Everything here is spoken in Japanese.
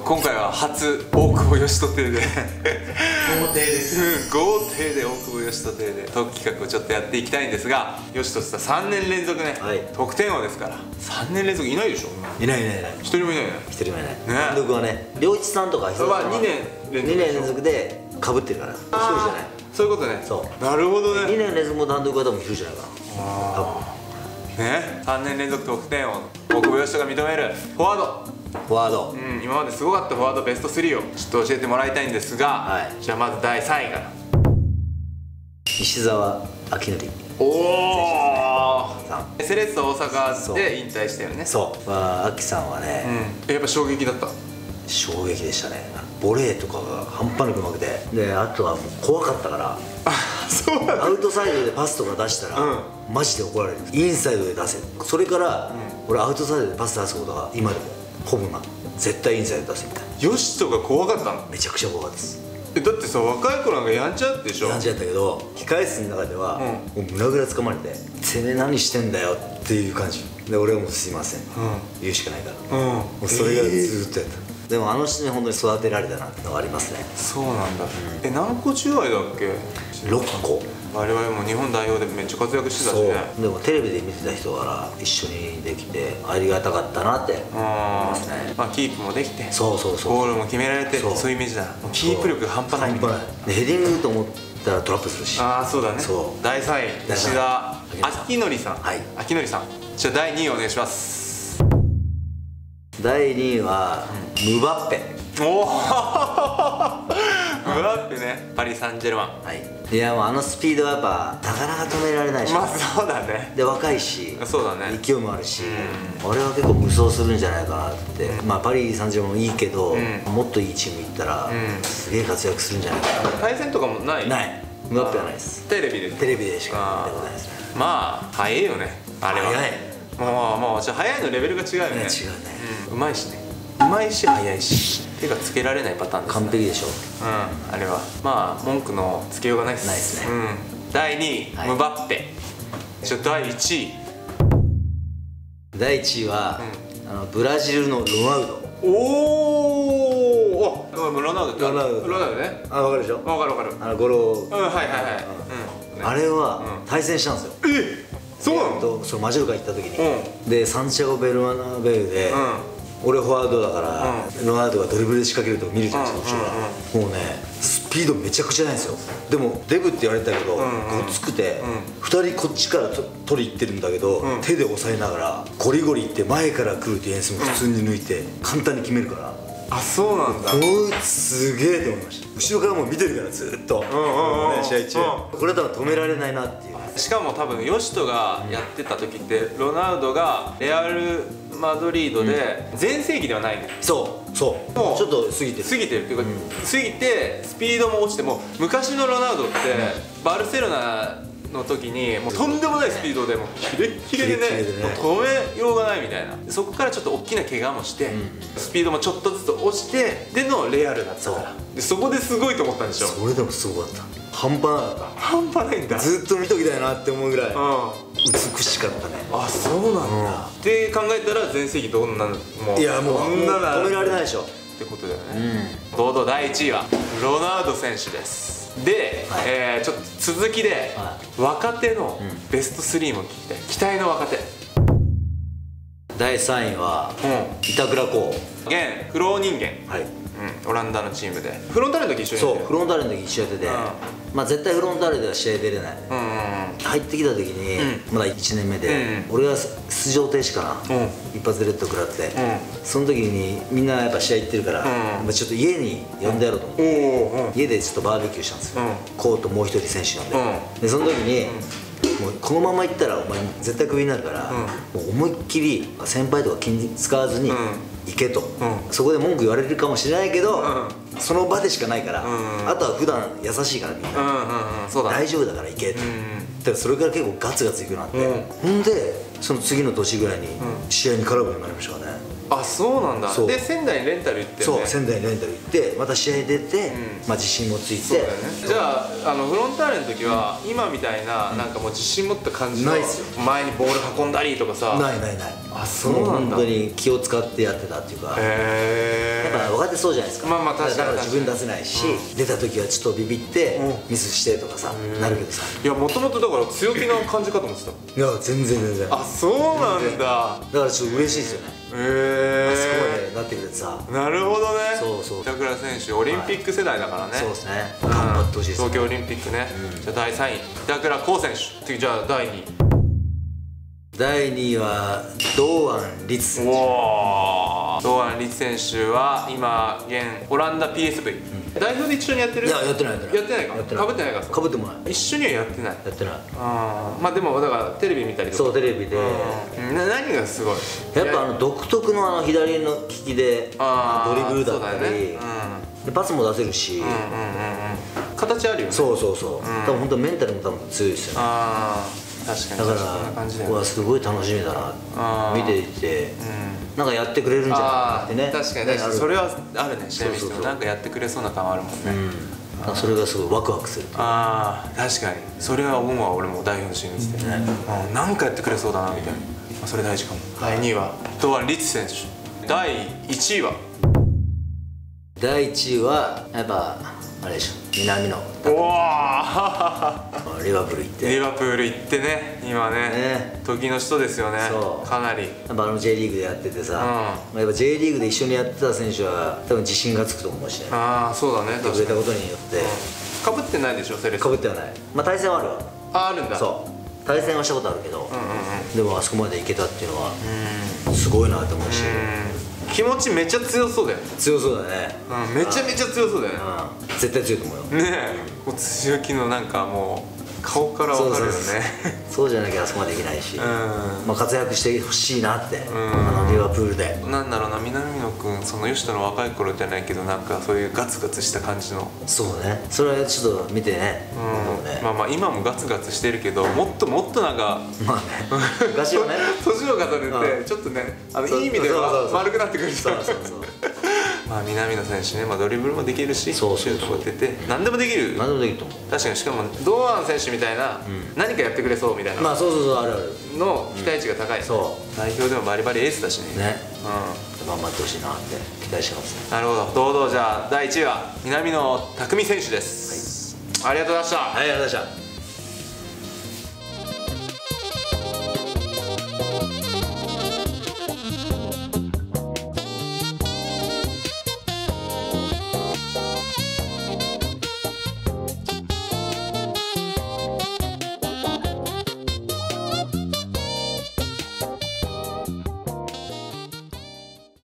今回は初大久保嘉人邸で豪邸です、豪邸で大久保嘉人邸でトーク企画をちょっとやっていきたいんですが、嘉人さん3年連続ね、得点王ですから。3年連続いないでしょ。 いないいないいない、 一人もいないね。 一人もいない。単独はね、良一さんとか久々 2年連続でかぶってるから、一人じゃない。 そういうことね。 そう、 なるほどね。 2年連続も単独は多分一人じゃないかな。 ね、3年連続得点王大久保嘉人が認めるフォワード。 フォワード、 今まですごかったフォワードベスト3をちょっと教えてもらいたいんですが、じゃあまず第3位から石澤明則。 おお、セレッソ大阪で引退したよね。 そう、アキさんはね、 やっぱ衝撃だった。 衝撃でしたね。ボレーとかが半端なくうまくて、であとはもう怖かったから、 そうなんだ。 アウトサイドでパスとか出したら、マジで怒られる。インサイドで出せ。それから、俺アウトサイドでパス出すことが今でもほぼな、絶対インサイド出せみたいな。 ヨシトが怖かったの？ めちゃくちゃ怖かったです。 だってさ、若い頃なんかやんちゃってでしょ。 やんちゃだったけど、控室の中ではもう胸ぐらつかまれて「てめえ何してんだよ」っていう感じで、俺はもう「すいません」言うしかないから、もうそれがずっとやった。でもあの人に本当に育てられたなってのがありますね。 そうなんだ。何個中愛だっけ ？6個。 我々も日本代表でめっちゃ活躍してたしね。 でもテレビで見てた人から一緒にできてありがたかったなって思いますね。 まあキープもできて、 そうそうそう、 ゴールも決められて、そういうイメージだ。キープ力半端ない。 半端ない。ヘディングと思ったらトラップするし。 ああ、そうだね。第3位石田明則さん。明則さん、じゃあ第2位お願いします。 第2位はムバッペ。 おおムバッペね、パリ・サンジェルマン。 いや、もうあのスピードはやっぱなかなか止められないし。 まあそうだね。 で若いし、 そうだね、 勢いもあるし、俺は結構無双するんじゃないかなって。まあパリ・サンジェルマンもいいけど、もっといいチーム行ったらすげえ活躍するんじゃないかな。 対戦とかもない？ ない。ムバッペはないです。 テレビでしか見たことないですね。 まあ早いよね、あれは。早い。まあじゃあ早いのレベルが違うよね。違うね。うまいしね。うまいし早いし、手がつけられないパターンですね。 完璧でしょ。 あれはまあ文句のつけようがないです。ないですね。第2位ムバッペ。じゃあ第1位。 第1位はブラジルのロナウド。 おお、ロナウドね。 あ、分かるでしょ。 分かる。 ゴロ。 はいはいはい。 あれは対戦したんですよ。 そうなの？ そのマジョルカ行った時に、でサンチアゴ・ベルナベウで、俺フォワードだから、ロナウドがドリブルで仕掛けると見るじゃないですか。もうね、スピードめちゃくちゃないんですよ。でもデブって言われたけど、ごつくて2人こっちから取り行ってるんだけど、手で押さえながらゴリゴリいって前から来るディフェンスも普通に抜いて簡単に決めるから。 あ、そうなんだ。 こいつすげえと思いました。後ろからもう見てるからずっと試合中、これ多分止められないなっていう。 しかも多分ヨシトがやってた時ってロナウドがレアル・マドリードで全盛期ではないね。 そうちょっと過ぎてるっていうか、 過ぎてスピードも落ちて、も昔のロナウドってバルセロナの時にもうとんでもないスピードでもうキレッキレでね、止めようがないみたいな。そこからちょっと大きな怪我もして、スピードもちょっとずつ落ちてでのレアルだったから、そこですごいと思ったんでしょ。 それでもすごかった。半端なかった。 半端ないんだ。 ずっと見ときたいなって思うぐらい美しかったね。 あ、そうなんだ。って考えたら全盛期どんなのもう、 いやもう止められないでしょってことだよね。堂々第1位はロナウド選手です。で、ちょっと続きで若手のベスト3も聞きたい。期待の若手。 第3位は板倉滉。 現フロー人間。オランダのチームでフロンターレの時一緒にやってる。 そう、フロンターレの時一緒やってて、まあ絶対フロンターレでは試合出れない。入ってきた時にまだ1年目で、俺が出場停止かな、一発でレッド食らって、その時にみんなやっぱ試合行ってるから、ちょっと家に呼んでやろうと思って、家でちょっとバーベキューしたんですよ。コートもう一人選手呼んで、でその時にもうこのまま行ったらお前絶対クビになるから、もう思いっきり先輩とか気使わずに行けと。そこで文句言われるかもしれないけど、その場でしかないから、あとは普段優しいからみんな大丈夫だから行けって。だからそれから結構ガツガツいくなって、ほんでその次の年ぐらいに試合に絡むようになりましたからね。 あ、そうなんだ。で仙台にレンタル行ってね。 そう、仙台にレンタル行ってまた試合出て、まあ自信もついて。 そうだよね。じゃあフロンターレの時は今みたいななんかもう自信持った感じのないっすよ。 前にボール運んだりとかさ。 ない。 あ、そうなんだ。 本当に気を使ってやってたっていうか。やっぱ若手そうじゃないですか。 まあ確かに。 だから自分出せないし、出た時はちょっとビビってミスしてとかさなるけどさ。 いや、もともとだから強気な感じかと思ってた。 いや、全然。 あ、そうなんだ。 だからちょっと嬉しいですよね。あそこまでなってくれてさ。 なるほどね。 そう。 板倉選手オリンピック世代だからね。 そうですね。頑張ってほしいです。 東京オリンピックね。じゃあ第3位板倉滉選手。じゃあ第2位。 第2位は堂安律選手。 堂安律選手は今現オランダ PSV、代表で一緒にやってる？ いや、やってないか。 かぶってないか。 かぶってもない。 一緒にはやってない。まあでもだからテレビ見たりとか。 そう、テレビで。 何がすごい？ やっぱ独特の左の利きでドリブルだったり、パスも出せるし、 形あるよね。 そう。多分本当メンタルも多分強いですよね。 確かに。 だから僕はすごい楽しみだな、見ていて、なんかやってくれるんじゃないかってね。 確かにそれはあるね。試合見ててもなんかやってくれそうな感はあるもんね。 それがすごいワクワクする。 確かにそれは思うわ。俺も代表の試合見ててなんかやってくれそうだなみたいな。それ大事かも。第2位は堂安律選手。第1位は第1位はやっぱあれでしょ、南野。リバプール行ってね、今ね時の人ですよね。かなりやっぱJ リーグでやっててさ、やっぱ J リーグで一緒にやってた選手は多分自信がつくと思うしね。 そうだね。 くれたことによってかぶってないでしょ、セレッソ。 かぶってはない。まあ対戦はあるわ。 あるんだ。 そう対戦はしたことあるけど、でもあそこまでいけたっていうのはすごいなと思うし、 気持ちめっちゃ強そうだよね。 強そうだね。 めちゃめちゃ強そうだよね。 絶対強いと思うよね。え、強気のなんかもう顔から分かるよね。 そうじゃなきゃあそこまでいけないし、活躍してほしいなって、リバプールで。 なんだろうな、南野君、その吉田の若い頃じゃないけど、なんかそういうガツガツした感じの。 そうね、それはちょっと見てね。 まあ今もガツガツしてるけど、もっとなんかまあね、昔はね年を重ねてちょっとね、いい意味では丸くなってくる人。まあ南野選手ね、ドリブルもできるし、シュートも出て何でもできる。 何でもできると思う。 確かに。しかも堂安選手みたいな何かやってくれそうみたいな、 まあそうあるの期待値が高い。代表でもバリバリエースだしね。 頑張ってほしいなって期待してますね。 なるほど。堂々。じゃあ第1位は南野拓実選手です。ありがとうございました。 ありがとうございました。